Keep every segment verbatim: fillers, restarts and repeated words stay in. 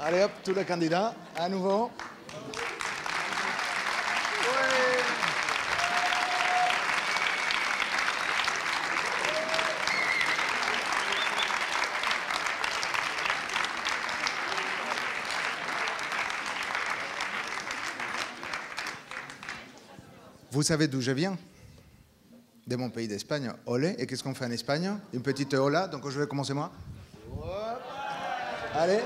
Allez hop, tous les candidats, à nouveau. Ouais. Vous savez d'où je viens? De mon pays d'Espagne, olé. Et qu'est-ce qu'on fait en Espagne? Une petite hola, donc je vais commencer moi. Hop. Allez.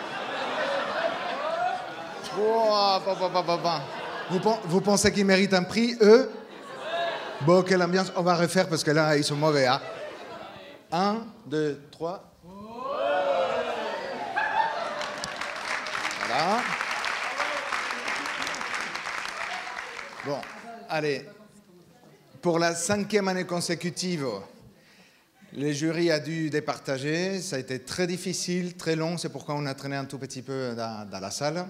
Oh, pa, pa, pa, pa, pa. Vous, vous pensez qu'ils méritent un prix, eux? Bon, quelle ambiance. On va refaire parce que là, ils sont mauvais. Hein. Un, deux, trois. Voilà. Bon, allez. Pour la cinquième année consécutive, le jury a dû départager. Ça a été très difficile, très long. C'est pourquoi on a traîné un tout petit peu dans, dans la salle.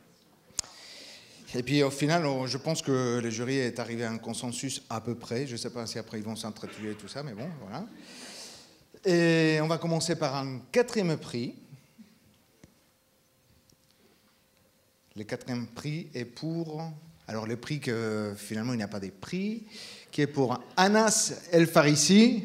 Et puis au final, je pense que le jury est arrivé à un consensus à peu près. Je ne sais pas si après ils vont s'entretuer et tout ça, mais bon, voilà. Et on va commencer par un quatrième prix. Le quatrième prix est pour... Alors le prix que finalement il n'y a pas des prix, qui est pour Anas El Farisi.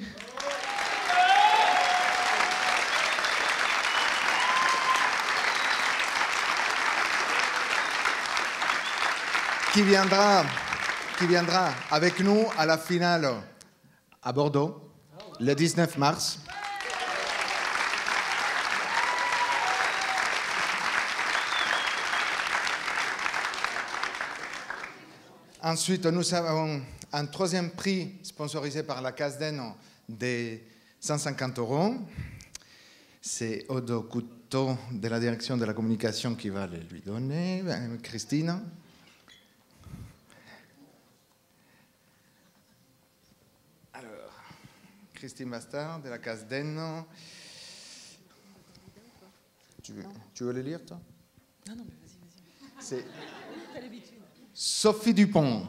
Qui viendra, qui viendra avec nous à la finale à Bordeaux, le dix-neuf mars. Ensuite, nous avons un troisième prix sponsorisé par la Casden de cent cinquante euros. C'est Odo Couteau de la direction de la communication qui va le lui donner, Christine. Alors, Christine Bastard de la Casden. Tu veux, tu veux le lire, toi? Non, non, mais vas-y, vas-y. C'est T'as l'habitude. Sophie Dupont.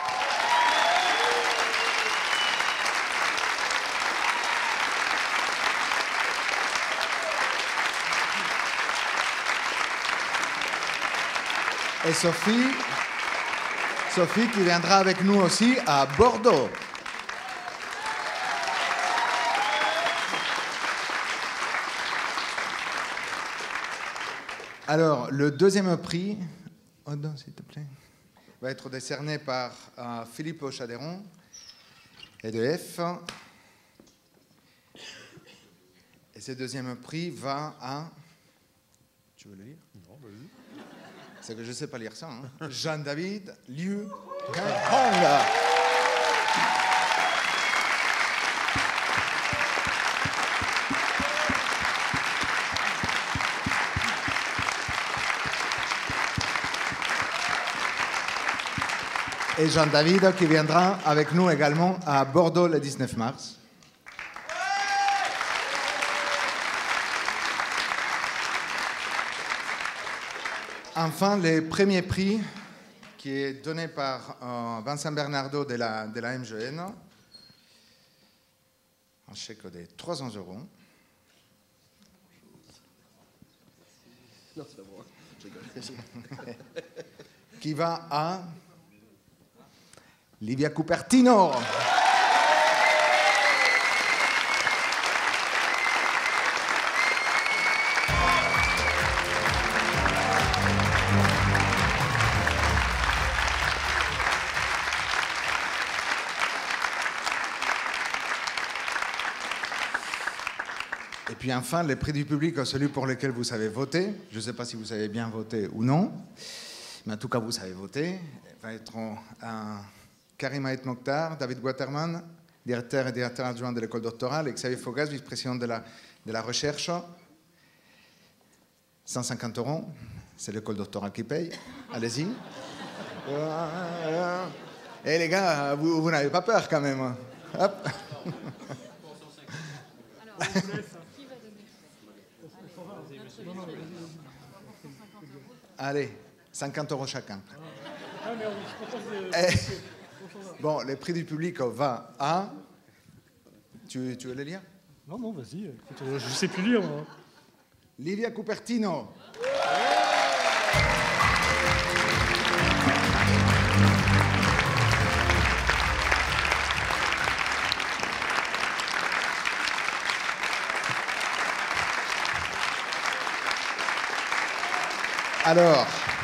Et Sophie, Sophie qui viendra avec nous aussi à Bordeaux. Alors, le deuxième prix, oh non, s'il te plaît, va être décerné par euh, Philippe Chaderon et de F. Et ce deuxième prix va à... Tu veux le lire? Non, vas-y. C'est que je ne sais pas lire ça. Hein. Jean-David Liu Hong. Et Jean-David qui viendra avec nous également à Bordeaux le dix-neuf mars. Enfin, le premier prix qui est donné par euh, Vincent Bernardo de la, de la M G N, un chèque de trois cents euros. Non, c'est pas moi. Je rigole. Qui va à Livia Cupertino. Et puis enfin, le prix du public, celui pour lequel vous savez voter. Je ne sais pas si vous savez bien voter ou non, mais en tout cas, vous savez voter. Va être un Karima Et Mokhtar, David Waterman, directeur et directeur adjoint de l'école doctorale, et Xavier Fogas, vice-président de la, de la recherche. cent cinquante euros, c'est l'école doctorale qui paye. Allez-y. Et les gars, vous, vous n'avez pas peur quand même. Hop. Allez, cinquante euros chacun. Et, bon, le prix du public va à... Tu, tu veux le lire? Non, non, vas-y. Écoute, je ne sais plus lire, moi. Livia Cupertino. Ouais. Alors,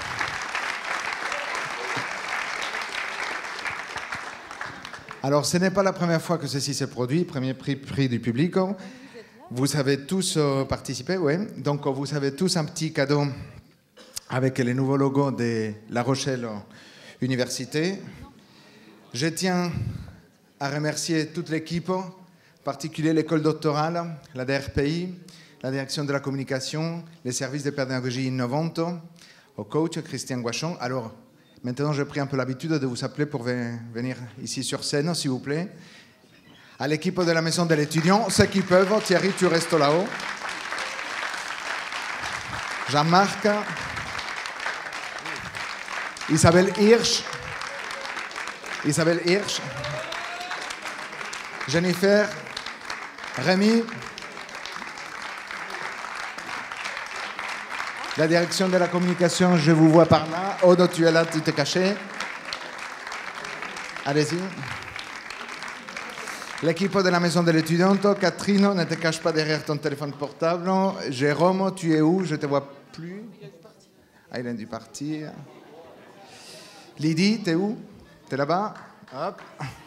alors, ce n'est pas la première fois que ceci se produit, premier prix, prix du public. Vous avez tous euh, participé, oui. Donc, vous avez tous un petit cadeau avec les nouveaux logos de La Rochelle Université. Je tiens à remercier toute l'équipe, en particulier l'école doctorale, la D R P I, la direction de la communication, les services de pédagogie innovante, au coach Christian Guachon. Alors, maintenant, j'ai pris un peu l'habitude de vous appeler pour venir ici sur scène, s'il vous plaît. À l'équipe de la Maison de l'étudiant, ceux qui peuvent, Thierry, tu restes là-haut. Jean-Marc, Isabelle Hirsch, Isabelle Hirsch, Jennifer, Rémi, la direction de la communication, je vous vois par là. Odo, tu es là, tu t'es caché. Allez-y. L'équipe de la Maison de l'étudiante, Catherine, ne te cache pas derrière ton téléphone portable. Jérôme, tu es où? Je ne te vois plus. Ah, il a dû partir. Lydie, t'es où? T'es là-bas? Hop.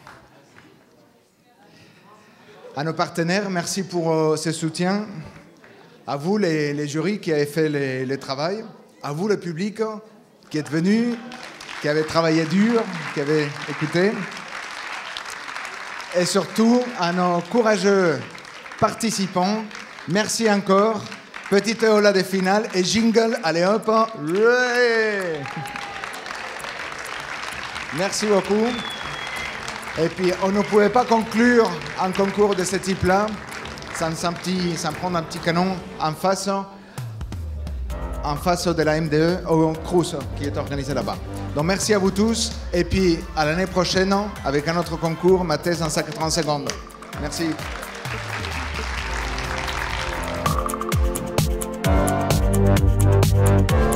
À nos partenaires, merci pour euh, ce soutien. À vous, les, les jurys qui avez fait le, le travail. À vous, le public qui êtes venu, qui avez travaillé dur, qui avez écouté. Et surtout, à nos courageux participants, merci encore. Petite ola de finale et jingle, allez hop. Ouais. Merci beaucoup. Et puis, on ne pouvait pas conclure un concours de ce type-là sans, sans, petit, sans prendre un petit canon en face, en face de la M D E au Crous qui est organisé là-bas. Donc, merci à vous tous. Et puis, à l'année prochaine avec un autre concours, ma thèse en cent quatre-vingts secondes. Merci. Thank you.